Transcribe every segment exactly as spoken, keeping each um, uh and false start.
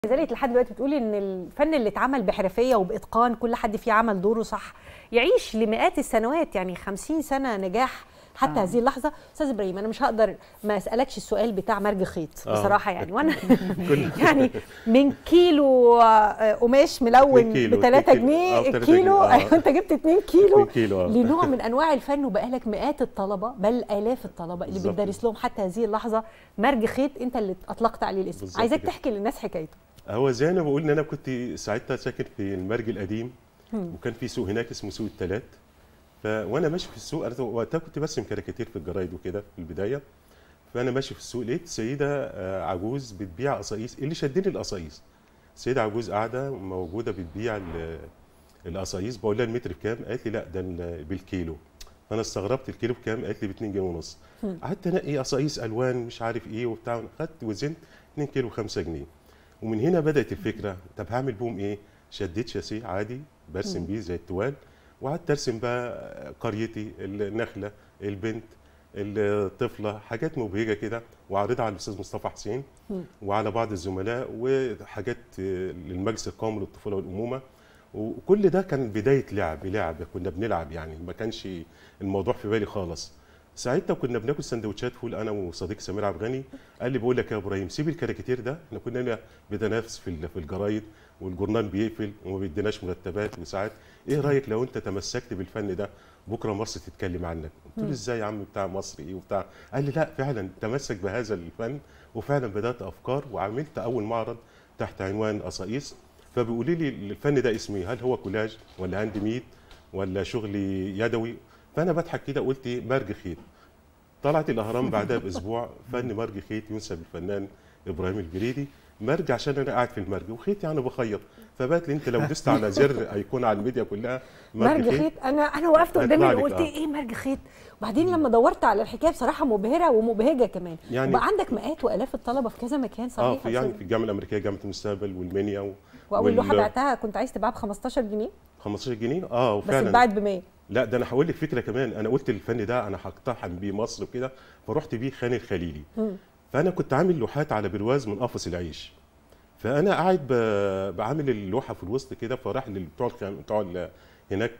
لذلك لحد دلوقتي بتقولي ان الفن اللي اتعمل بحرفيه وباتقان كل حد فيه عمل دوره صح يعيش لمئات السنوات، يعني خمسين سنه نجاح حتى آه. هذه اللحظه. استاذ ابراهيم، انا مش هقدر ما اسالكش السؤال بتاع مرج خيط بصراحه، يعني وانا يعني من كيلو قماش ملون ب ثلاثة جنيه الكيلو، آه. انت جبت اتنين كيلو, كيلو لنوع من انواع الفن، وبقالك مئات الطلبه بل الاف الطلبه اللي بتدرس لهم حتى هذه اللحظه. مرج خيط انت اللي اطلقت عليه الاسم، عايزاك تحكي للناس حكايته. هو زي انا بقول ان انا كنت ساعتها ساكن في المرج القديم، وكان في سوق هناك اسمه سوق الثلاث. ف وانا ماشي في السوق، انا وقتها كنت برسم كاريكاتير في الجرايد وكده في البدايه. فانا ماشي في السوق لقيت سيده عجوز بتبيع قصايص. اللي شدني القصايص، سيده عجوز قاعده موجوده بتبيع القصايص. بقول لها المتر بكام؟ قالت لي لا ده بالكيلو. فانا استغربت، الكيلو بكام؟ قالت لي ب اتنين جنيه ونص. قعدت انقي قصايص الوان مش عارف ايه وبتاع، خدت وزنت اتنين كيلو خمسة جنيه. ومن هنا بدات الفكره، طب هعمل بهم ايه؟ شديت شاسيه عادي برسم بيه زي التوال، وقعدت ارسم بقى قريتي، النخله، البنت، الطفله، حاجات مبهجه كده، واعرضها على الاستاذ مصطفى حسين وعلى بعض الزملاء، وحاجات للمجلس القومي للطفوله والامومه. وكل ده كان بدايه لعب لعب كنا بنلعب، يعني ما كانش الموضوع في بالي خالص. ساعتها كنا بناكل سندوتشات فول انا وصديق سمير عبد الغني. قال لي بقول لك يا ابراهيم سيب الكاريكاتير ده، احنا كنا بنتنافس في في الجرايد والجورنال بيقفل وما بيديناش مرتبات وساعات، ايه رايك لو انت تمسكت بالفن ده بكره مصر تتكلم عنك؟ قلت له ازاي يا عم بتاع مصر ايه وبتاع؟ قال لي لا فعلا تمسك بهذا الفن. وفعلا بدات افكار وعملت اول معرض تحت عنوان قصايص. فبيقولوا لي الفن ده اسمه ايه؟ هل هو كولاج ولا هاند ميد ولا شغل يدوي؟ فانا بضحك كده قلت مرج خيط. طلعت الاهرام بعدها باسبوع فن مرج خيط ينسب للفنان ابراهيم البريدي. مرج عشان انا قاعد في المرج، وخيط يعني بخيط. فبات لي انت لو دست على زر هيكون على الميديا كلها مرج, مرج خيط. خيط انا انا وقفت قدامي وقلت آه. ايه مرج خيط؟ وبعدين لما دورت على الحكايه بصراحه مبهره ومبهجه كمان، يعني وبقى عندك مئات والاف الطلبه في كذا مكان. صحيح اه في يعني في الجامعه الامريكيه، جامعه المستقبل والمنيا و... واول لوحه بعتها كنت عايز تبيعها ب خمستاشر جنيه. خمستاشر جنيه اه وفعلا بس اتباعت ب مية. لا ده انا هقول لك فكره كمان. انا قلت الفن ده انا هقتحم بيه مصر وكده، فرحت بيه خان الخليلي. م. فانا كنت عامل لوحات على برواز من قفص العيش. فانا قاعد بعمل اللوحه في الوسط كده، فراح بتوع بتوع هناك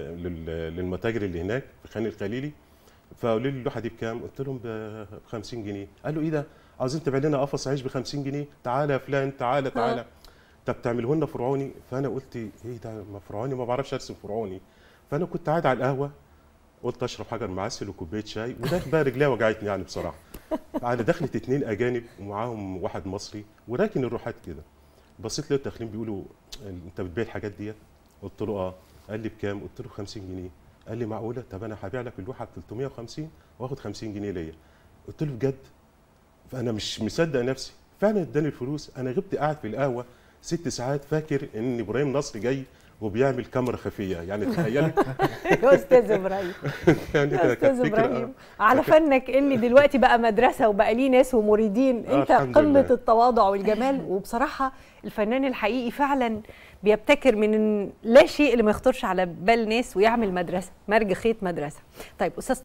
للمتاجر اللي هناك في خان الخليلي، فقالوا لي اللوحه دي بكام؟ قلت لهم ب خمسين جنيه. قالوا ايه ده؟ عاوزين تبيع لنا قفص عيش ب خمسين جنيه؟ تعالى يا فلان تعالى تعالى. ها. طب تعمله لنا فرعوني؟ فانا قلت ايه ده؟ ما فرعوني ما بعرفش ارسم فرعوني. فانا كنت قاعد على القهوه، قلت اشرب حجر معسل وكوبايه شاي، وده بقى رجليا وجعتني يعني بصراحه. على دخلت اتنين اجانب ومعاهم واحد مصري وراكن الروحات كده. بصيت لقيت الداخلين بيقولوا انت بتبيع الحاجات ديت؟ قلت له اه. قال لي بكام؟ قلت له خمسين جنيه. قال لي معقوله؟ طب انا هبيع لك اللوحه ب تلتمية وخمسين واخد خمسين جنيه ليا. قلت له بجد؟ فانا مش مصدق نفسي. فعلا اداني الفلوس. انا غبت قاعد في القهوه ست ساعات فاكر ان ابراهيم نصر جاي وبيعمل كاميرا خفيه، يعني تخيلي. يا استاذ ابراهيم يعني يا استاذ ابراهيم على فنك اللي دلوقتي بقى مدرسه وبقى ليه ناس ومريدين. انت قمه التواضع والجمال. وبصراحه الفنان الحقيقي فعلا بيبتكر من لا شيء اللي ما يخطرش على بال ناس ويعمل مدرسه. مرج خيط مدرسه. طيب استاذ